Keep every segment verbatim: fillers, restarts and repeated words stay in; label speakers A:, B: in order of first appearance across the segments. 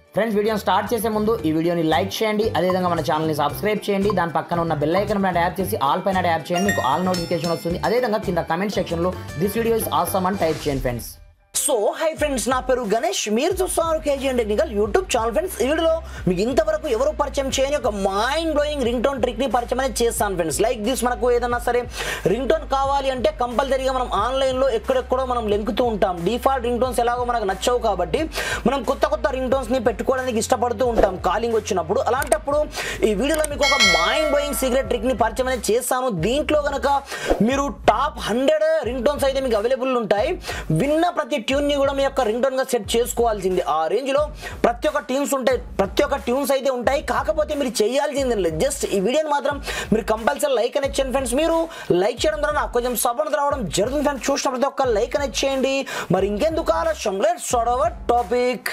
A: Friends వీడియోని start చేసే ముందు ఈ వీడియోని లైక్ చేయండి, అదేవిధంగా మన ఛానల్ని సబ్స్క్రైబ్ చేయండి, దాని పక్కన ఉన్న బెల్ ఐకాన్ పైన ట్యాప్ చేసి ఆల్ పైన ట్యాప్ చేయండి, మీకు ఆల్ నోటిఫికేషన్ వస్తుంది. అదేవిధంగా కింద కమెంట్ సెక్షన్లో దిస్ వీడియో ఇస్ ఆసమ్ అని టైప్ చేయండి ఫ్రెండ్స్.
B: సో హై ఫ్రెండ్స్, నా పేరు గణేష్, మీరు చూస్తున్నారు KG and technical YouTube channel. Friends ఈ వీడియోలో మీకు ఇంతవరకు ఎవరు పరిచయం చేయని ఒక mind blowing ringtone trick ని పరిచయం అనేది చేస్తాను ఫ్రెండ్స్. లైక్ దిస్, మనకు ఏదన్నా సరే రింగ్ టోన్ కావాలి అంటే కంపల్సరీగా మనం ఆన్లైన్లో ఎక్కడెక్కడో మనం లెంకుతూ ఉంటాం. డిఫాల్ట్ రింగ్ టోన్స్ ఎలాగో మనకు నచ్చవు కాబట్టి మనం కొత్త కొత్త రింగ్ టోన్స్ ని పెట్టుకోవడానికి ఇష్టపడుతూ ఉంటాం కాలింగ్ వచ్చినప్పుడు. అలాంటప్పుడు ఈ వీడియోలో మీకు ఒక మైండ్ బ్లోయింగ్ సీక్రెట్ ట్రిక్ ని పరిచయం అనేది చేస్తాను. దీంట్లో కనుక మీరు టాప్ హండ్రెడ్ రింగ్ టోన్స్ అయితే మీకు అవైలబుల్ ఉంటాయి. విన్న ప్రతి ట్యూన్ ని కూడా మీ యొక్క రింగ్ టోన్ గా సెట్ చేసుకోవాల్సింది. ఆ రేంజ్ లో ప్రతి ఒక్క ట్యూన్స్ ఉంటాయి, ప్రతి ఒక్క ట్యూన్స్ అయితే ఉంటాయి. కాకపోతే మీరు చేయాల్సింది లేదు, జస్ట్ ఈ వీడియోని మాత్రం మీరు కంపల్సరీ లైక్ అనేది చేయండి ఫ్రెండ్స్. మీరు లైక్ చేయడం ద్వారా నాకు కొంచెం సపోర్ట్ రావడం జరుగుతుంది ఫ్రెండ్స్. చూసిన ప్రతి ఒక్క లైక్ అనేది చేయండి. మరి ఇంకెందుకు ఆలస్యం, let's start our topic.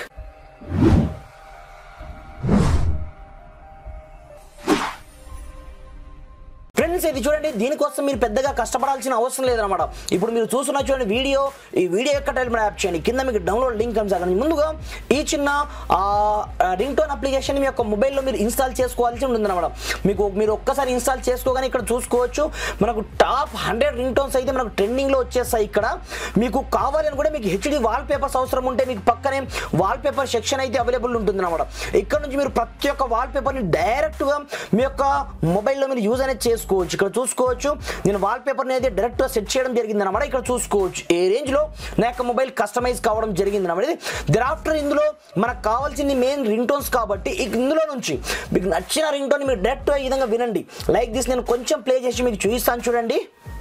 B: Friends ఇది చూడండి, దీనికోసం మీరు పెద్దగా కష్టపడాల్సిన అవసరం లేదనమాట. ఇప్పుడు మీరు చూస్తున్న చూడండి వీడియో, ఈ వీడియో యొక్క టైల్ యాప్ చేయండి, కింద మీకు డౌన్లోడ్ లింక్ కనిపిస్తుంది. ముందుగా ఈ చిన్న రింగ్ టోన్ అప్లికేషన్ మీ యొక్క మొబైల్లో మీరు ఇన్స్టాల్ చేసుకోవాల్సి ఉంటుంది అనమాట. మీకు మీరు ఒక్కసారి ఇన్స్టాల్ చేసుకోగానే ఇక్కడ చూసుకోవచ్చు మనకు టాప్ హండ్రెడ్ రింగ్ టోన్స్ అయితే మనకు ట్రెండింగ్లో వచ్చేస్తాయి. ఇక్కడ మీకు కావాలని కూడా మీకు హెచ్డి వాల్ పేపర్స్ అవసరం ఉంటే మీకు పక్కనే వాల్ పేపర్ సెక్షన్ అయితే అవైలబుల్ ఉంటుంది అనమాట. ఇక్కడ నుంచి మీరు ప్రతి ఒక్క వాల్ పేపర్ని డైరెక్ట్గా మీ యొక్క మొబైల్లో మీరు యూజ్ అనేది చేసుకోవచ్చు. ఇక్కడ చూసుకోవచ్చు నేను వాల్ పేపర్ అయితే డైరెక్ట్ గా సెట్ చేయడం జరిగింది అన్నమాట. ఇక్కడ చూసుకోవచ్చు ఏ రేంజ్ లో నా యొక్క మొబైల్ కస్టమైజ్ కావడం జరిగింది అన్నమాట. దెరాఫ్టర్ ఇందులో మనకు కావాల్సింది మెయిన్ రింగ్ టోన్స్ కాబట్టి ఇందులో నుంచి మీకు నచ్చిన రింగ్ టోన్ మీరు డైరెక్ట్ గా ఈ విధంగా వినండి. లైక్ దిస్, నేను కొంచెం ప్లే చేసి మీకు చూపిస్తాను చూడండి.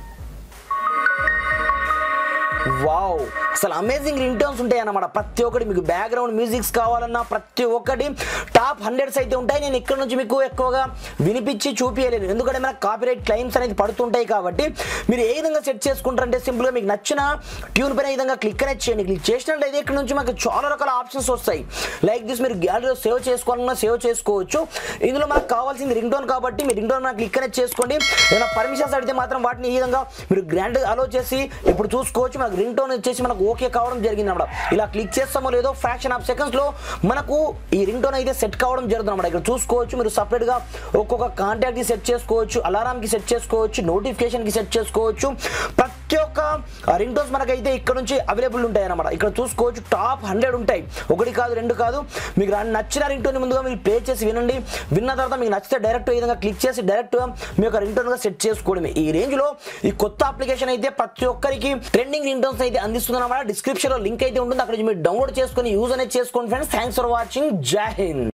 B: వావ్, అసలు అమేజింగ్ రింగ్ టోన్స్ ఉంటాయి అన్నమాట. ప్రతి ఒక్కటి మీకు బ్యాక్గ్రౌండ్ మ్యూజిక్స్ కావాలన్నా ప్రతి ఒక్కటి టాప్ హండ్రెడ్స్ అయితే ఉంటాయి. నేను ఇక్కడ నుంచి మీకు ఎక్కువగా వినిపించి చూపించలేను, ఎందుకంటే మనకు కాపీరైట్ క్లెయిమ్స్ అనేది పడుతుంటాయి. కాబట్టి మీరు ఏ విధంగా సెట్ చేసుకుంటారంటే సింపుల్గా మీకు నచ్చిన ట్యూన్ పైన ఈ విధంగా క్లిక్ అనేది చేయండి. క్లిక్ చేసినట్లయితే ఇక్కడ నుంచి మనకు చాలా రకాల ఆప్షన్స్ వస్తాయి. లైక్ దిస్, మీరు గ్యాలరీలో సేవ్ చేసుకోవాలన్నా సేవ్ చేసుకోవచ్చు. ఇందులో మనకు కావాల్సింది రింగ్ టోన్ కాబట్టి మీరు రింగ్ టోన్ క్లిక్ అనేది చేసుకోండి. ఏదైనా పర్మిషన్స్ అడిగితే మాత్రం వాటిని ఈ విధంగా మీరు గ్రాండ్ అలో చేసి ఇప్పుడు చూసుకోవచ్చు మనకు రింగ్ టోన్ వచ్చేసి మనకు ఓకే కావడం జరిగింది అన్నమాట. ఇలా క్లిక్ చేస్తామో లేదో ఫ్రాక్షన్ ఆఫ్ సెకండ్స్ లో మనకు ఈ రింగ్ టోన్ అయితే సెట్ కావడం జరుగుతుంది అన్నమాట. ఇక్కడ చూసుకోవచ్చు మీరు సపరేట్ గా ఒక్కొక్క కాంటాక్ట్ కి సెట్ చేసుకోవచ్చు, అలారం కి సెట్ చేసుకోవచ్చు, నోటిఫికేషన్ కి సెట్ చేసుకోవచ్చు. ప్రతి ఒక్క రింగ్ టోన్స్ మనకైతే ఇక్కడ నుంచి అవైలబుల్ ఉంటాయి అన్నమాట. ఇక్కడ చూసుకోవచ్చు టాప్ హండ్రెడ్ ఉంటాయి, ఒకటి కాదు రెండు కాదు. మీకు నచ్చిన రింగ్ టోన్ ముందుగా మీరు ప్లే చేసి వినండి. విన్న తర్వాత మీకు నచ్చితే డైరెక్ట్ ఈ విధంగా క్లిక్ చేసి డైరెక్ట్ గా మీ యొక్క రింగ్ టోన్ గా సెట్ చేసుకోవడమే. ఈ రేంజ్ లో ఈ కొత్త అప్లికేషన్ అయితే ప్రతి ఒక్కరికి ట్రెండింగ్ రింగ్ టోన్స్ అయితే అందిస్తుంది అన్నమాట. డిస్క్రిప్షన్ లో లింక్ అయితే ఉంటుంది, అక్కడ మీరు డౌన్లోడ్ చేసుకొని యూజ్ అనేది చేసుకోండి ఫ్రెండ్స్. థ్యాంక్స్ ఫర్ వాచింగ్, జై హింద్.